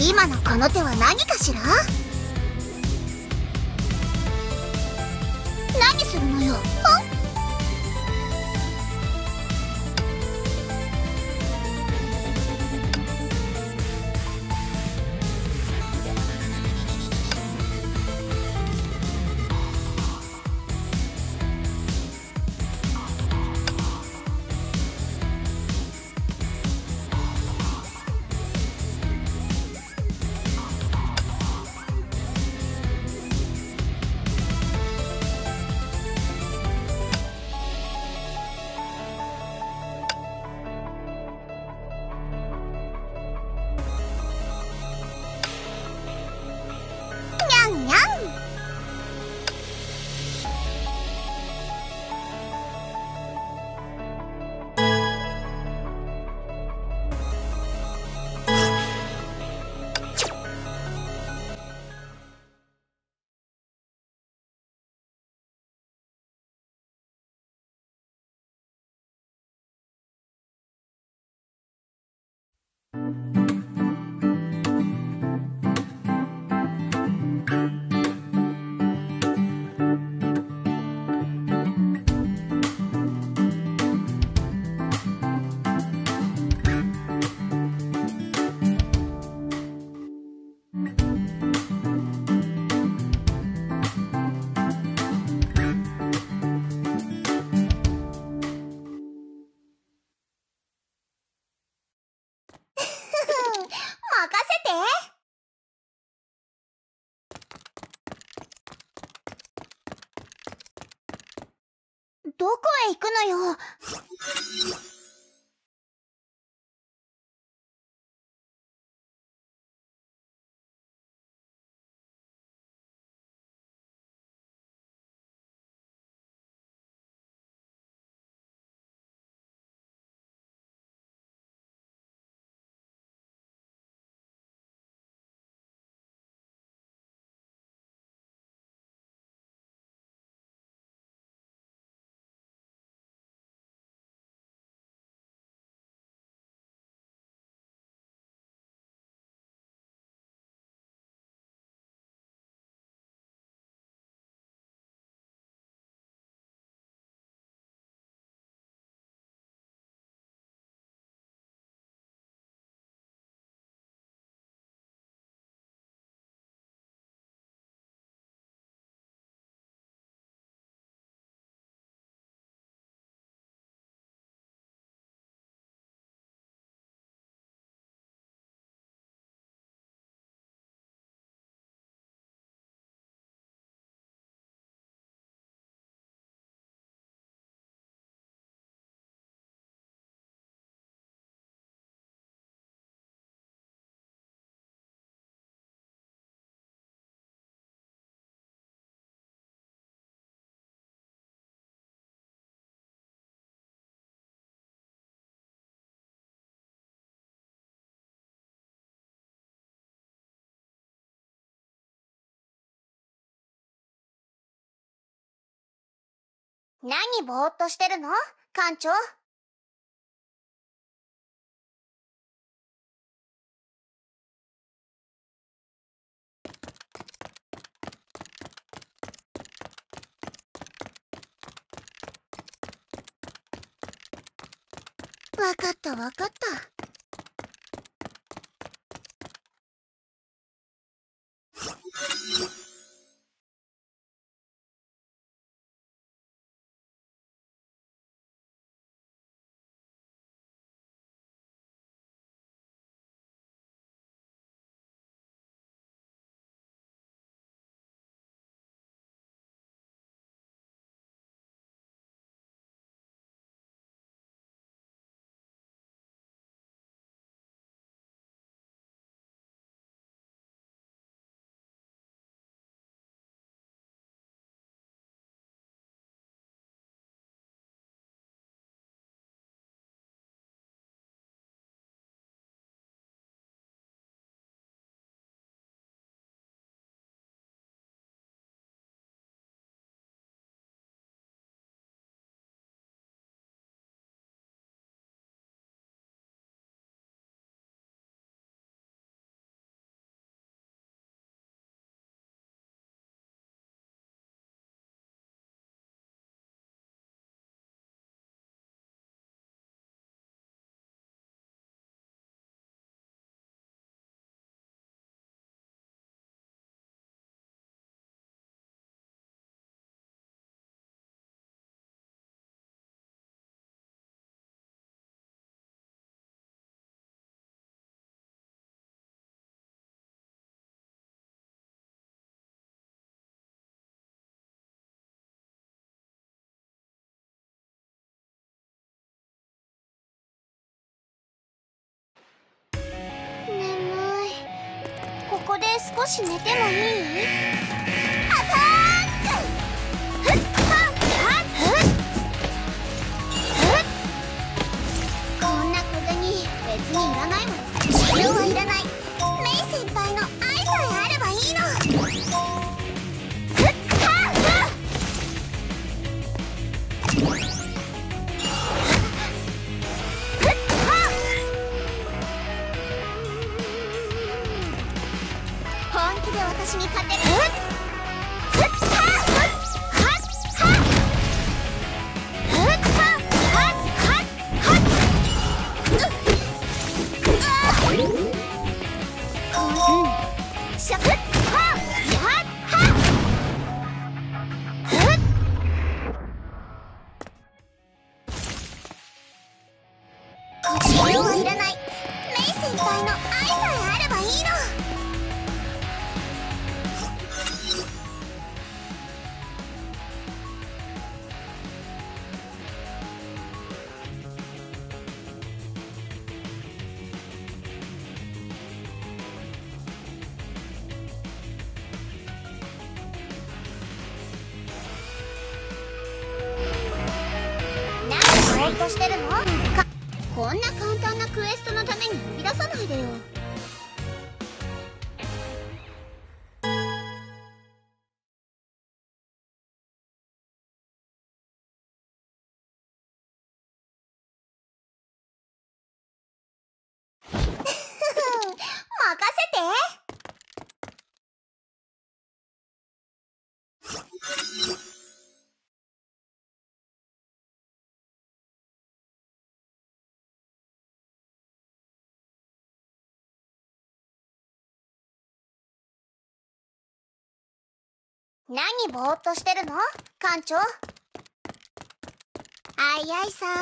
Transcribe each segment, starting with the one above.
今のこの手は何かしら？何するのよ。にゃんにゃん。任せて。どこへ行くのよ。何ぼーっとしてるの、館長。わかったわかった。 こで少し寝てもいい？アタック！ふっはっはっふっふっ。こんな小銭別にいらないもん。治療はいらない。メイ先輩の愛さえあればいいの。ふっはっはっ。本気で私に勝てる？ふっはっはっはっふっはっはっはっ。しゃふっはっはっはっ。ふっ。治療はいらない。メイ先輩の愛さえあればいいの。何ぼーっとしてるの？こんな簡単なクエストのために呼び出さないでよ。任せて。何ぼーっとしてるの？館長。あいあいさ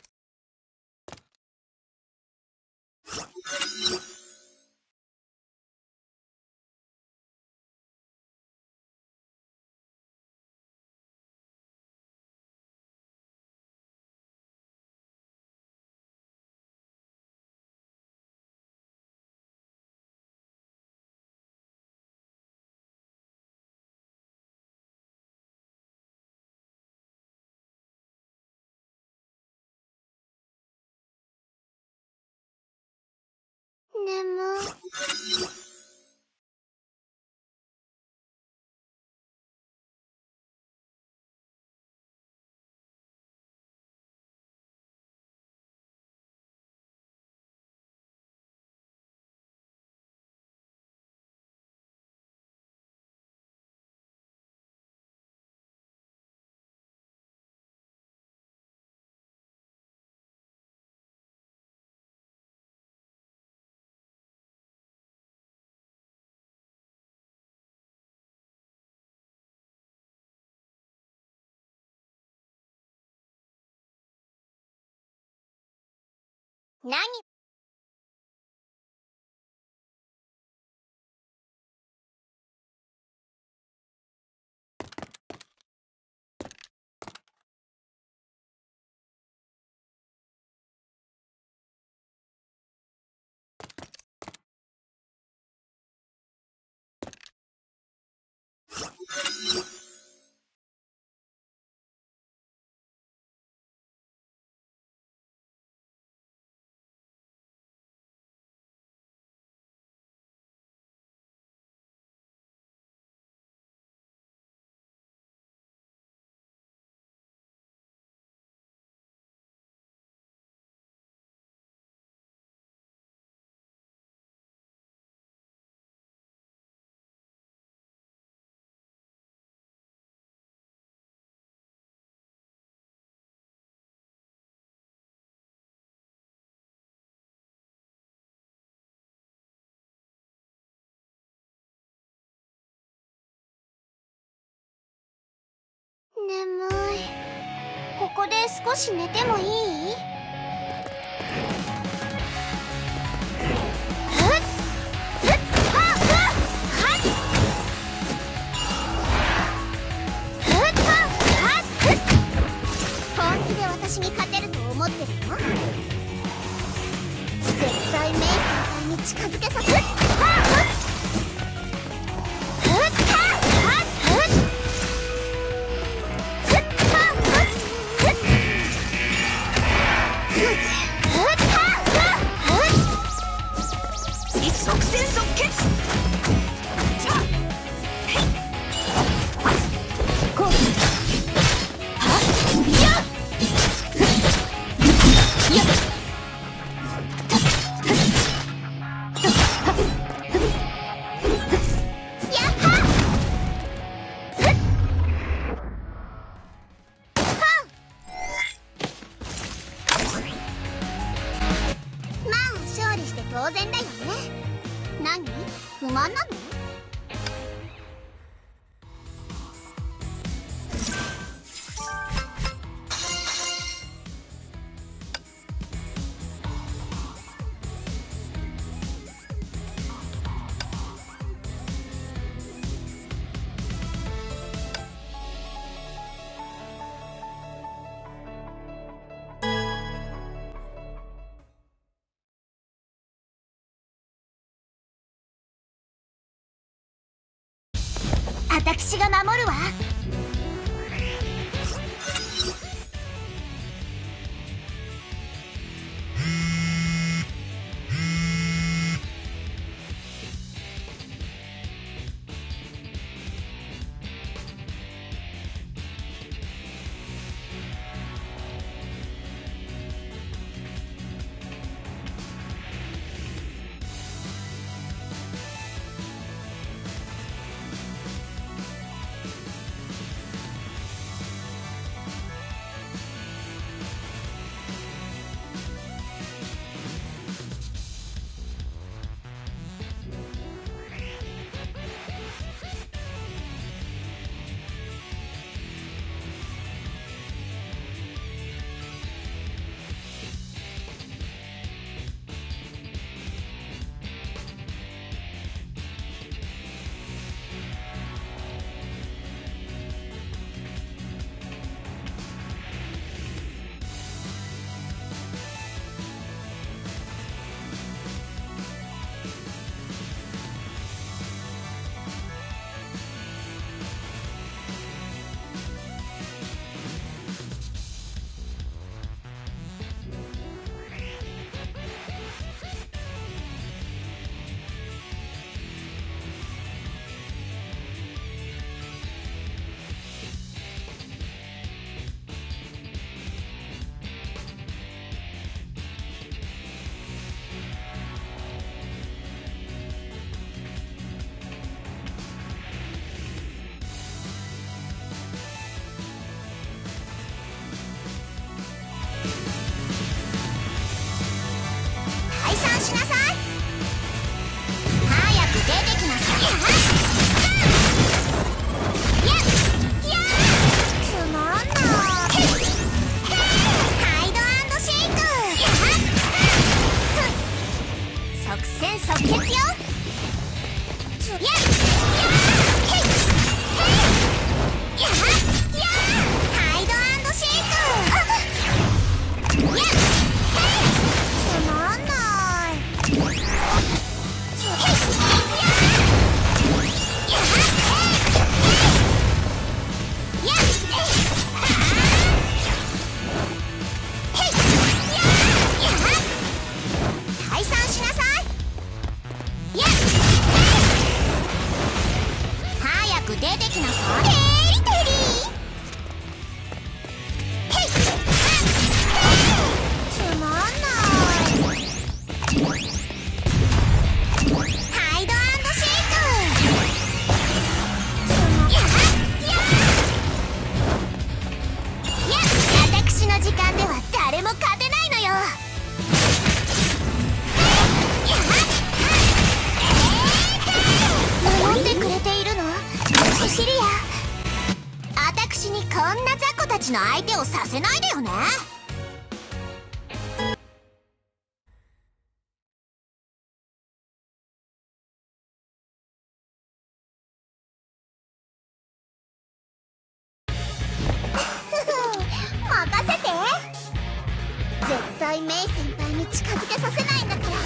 眠い。何？眠い。ここで少し寝てもいい？本気で私に勝てると思ってるの？絶対メイ先輩に近づけさせ。 私が守るわ。しなさい。早く出てきなさい。つまんない。ハイド&シェイク。即戦即決よ。ハイド&シェイク。出てきなさい。つまんない。ハイド&シェイク。私の時間では誰も勝てないのよ。守ってくれているの？シリア、私にこんな雑魚たちの相手をさせないでよね。任せて。絶対メイ先輩に近づけさせないんだから。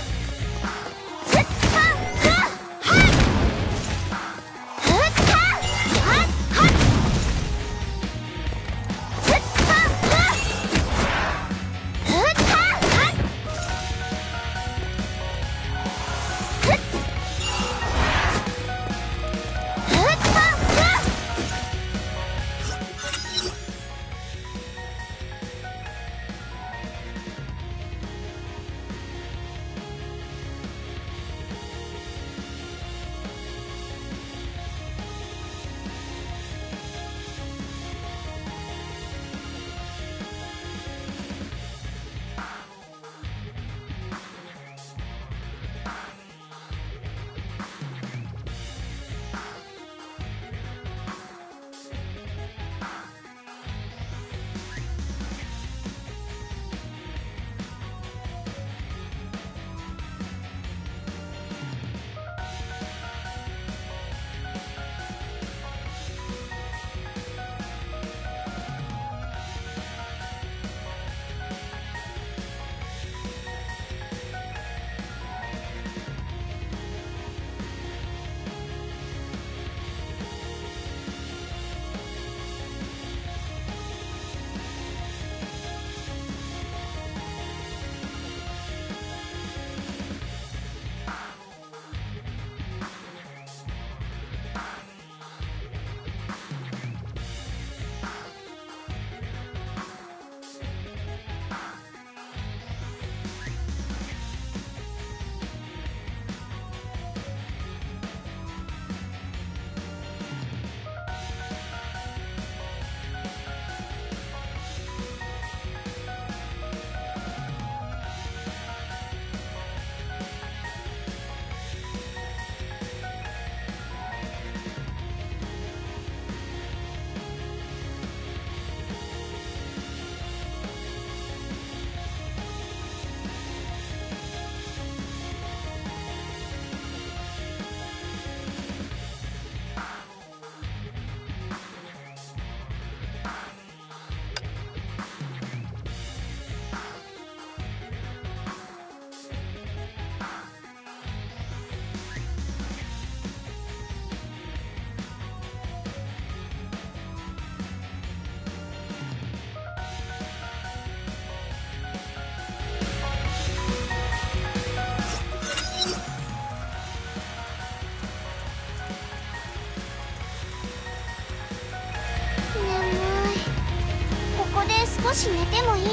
少し寝てもいい？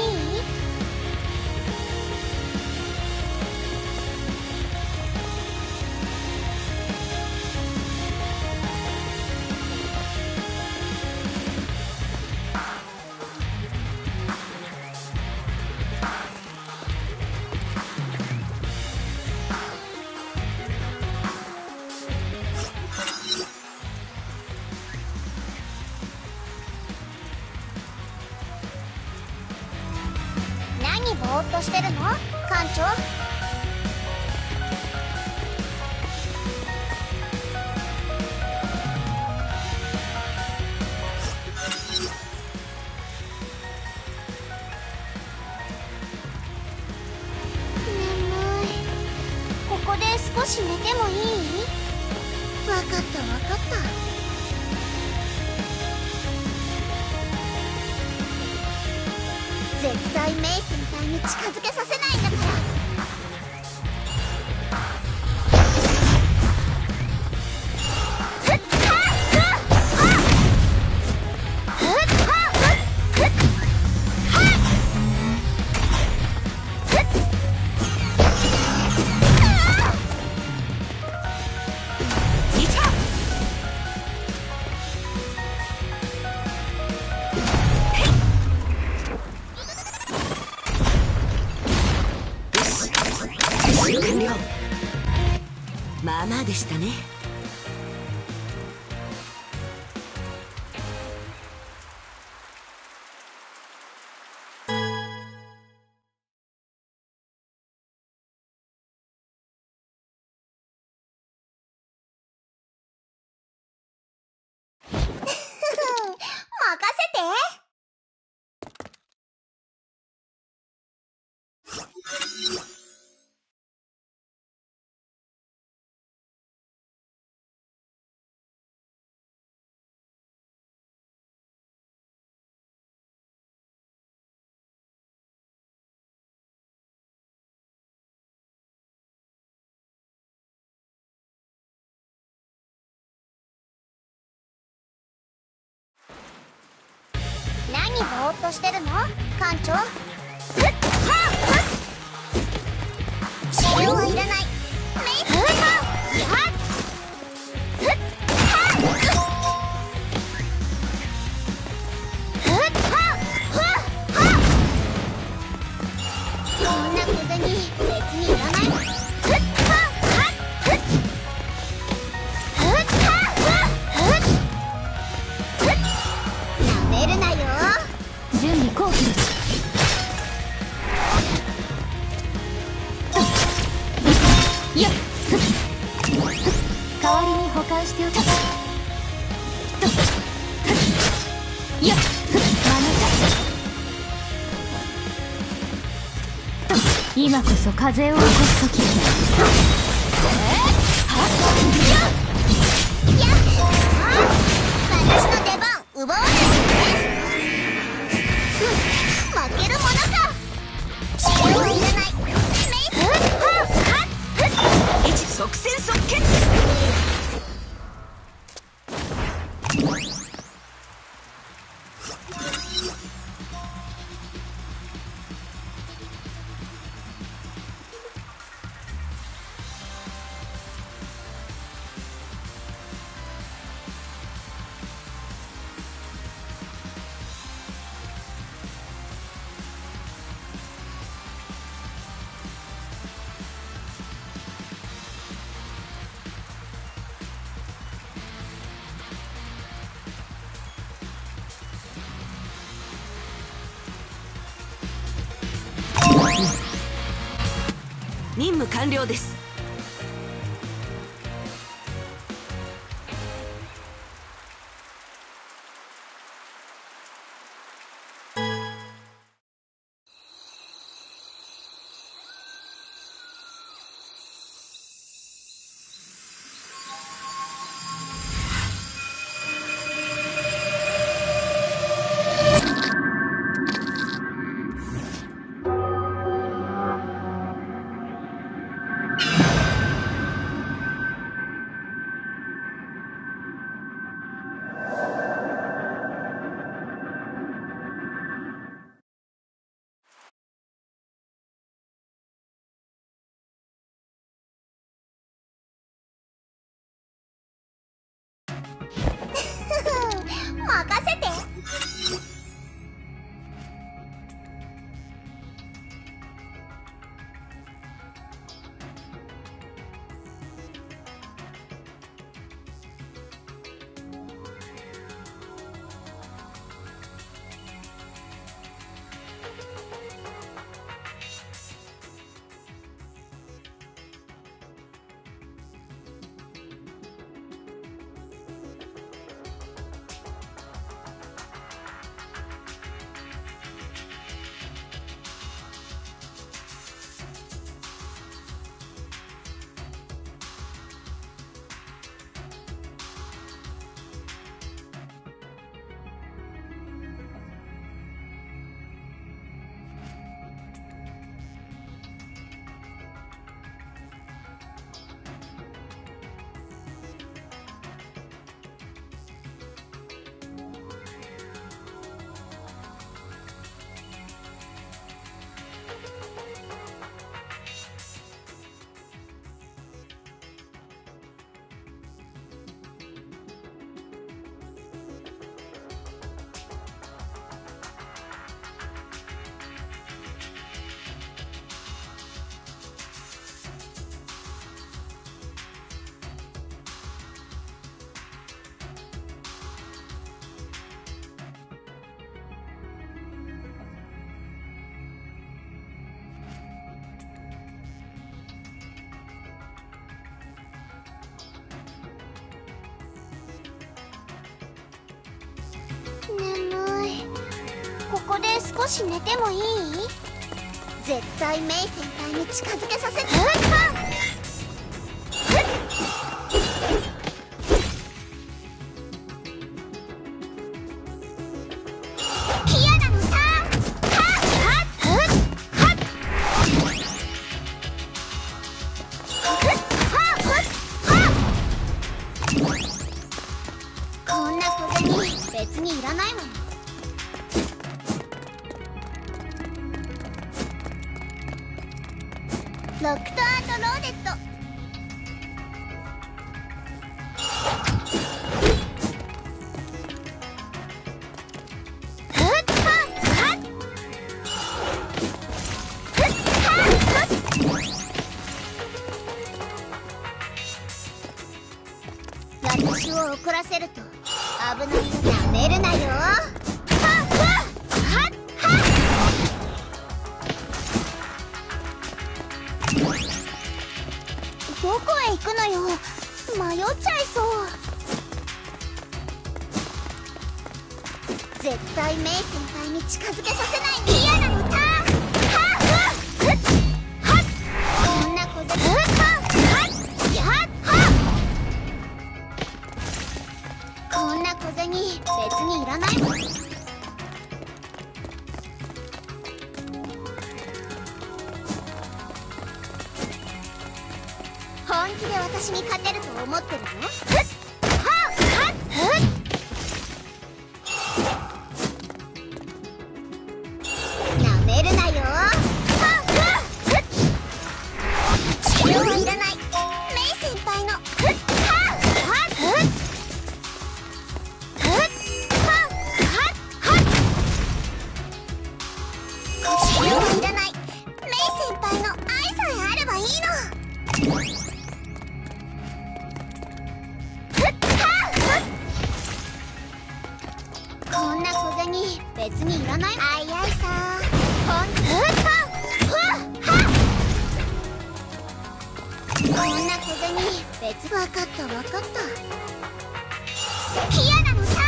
何ぼーっとしてるの、館長？眠い。ここで少し寝てもいい？わかったわかった。絶対メイ先輩に近づけさせないんだから。 まあまあでしたね。 任せて。何ぼーっとしてるの、館長？治療はいらない。こんな小銭別にいらない。なめるなよ。 準備後期です。よっ、代わりに保管しておきます。よっ、今こそ風を起こす時です。 私の出番奪わないでね。負けるものか。治療はいらない。 一即戦即決。任務完了です。 こで少し寝てもいい？絶対メイ先輩に近づけさせて。こんな小銭別にいらないもん。ロックト&ローデット。私を怒らせると危ない。なめるなよ。どこへ行くのよ。迷っちゃいそう。絶対メイ先輩に近づけさせない。嫌なの。こんな小銭こんな小銭別にいらないもん。本気で私に勝てると思ってるの？なめるなよ。治療はいらない。メイ先輩の治療はいらない。メイ先輩の愛さえあればいいの。こんな小銭別にいらない。あいあいさ。こんな小銭別。分かった分かった。嫌なのさ。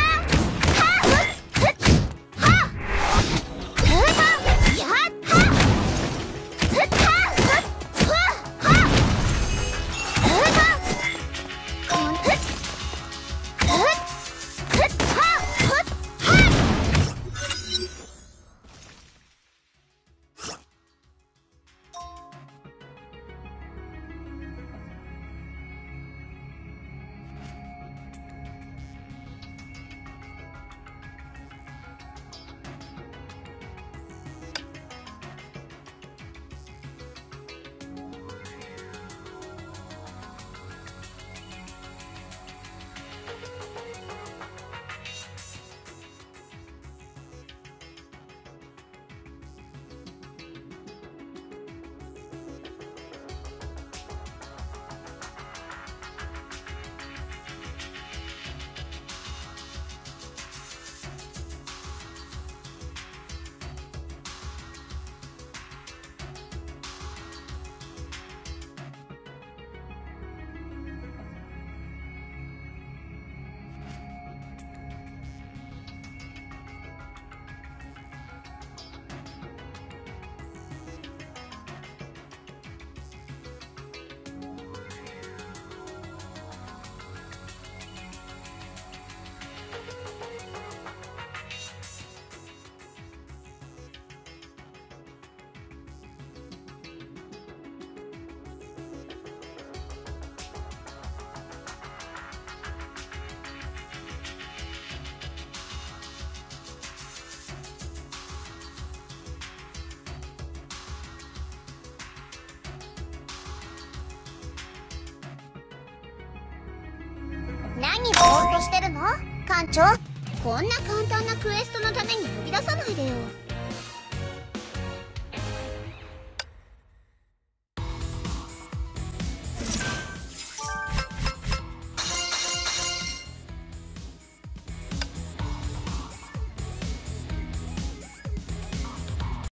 何ぼーっとしてるの？館長、こんな簡単なクエストのために呼び出さないでよ。